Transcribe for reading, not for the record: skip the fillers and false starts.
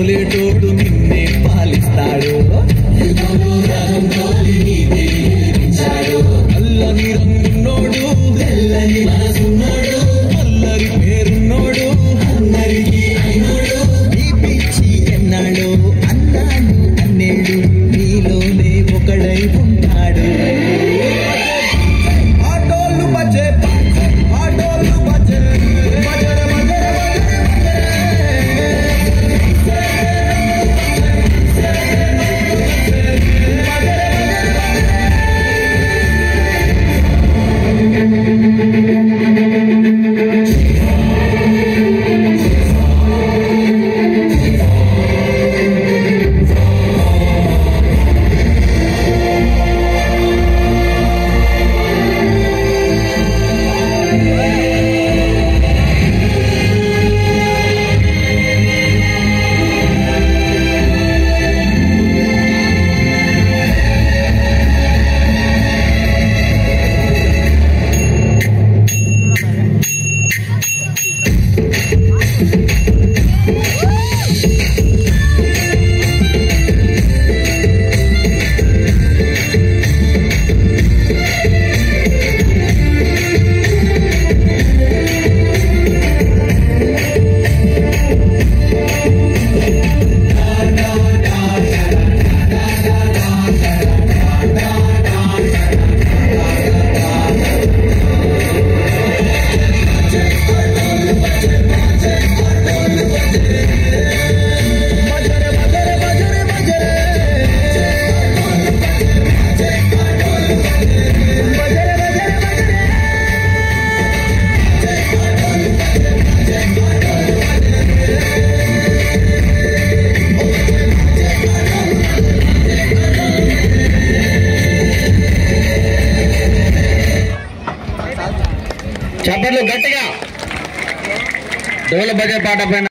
తోలేటోడు నిన్నే పాలిస్తాడు అల్లని రంగున్నోడు తెల్లని మనసున్నోడు అల్లరి పేరున్నోడు అందరికీ అయినోడు నీ పిచ్చి ఎన్నాడు అన్నాను అన్నేడు నీలోనే ఒకడై ఉంటాడు ఆటోలు బజే ఆటోలు బజే చప్పట్లు గట్టిగా డోల బజే పాట పైన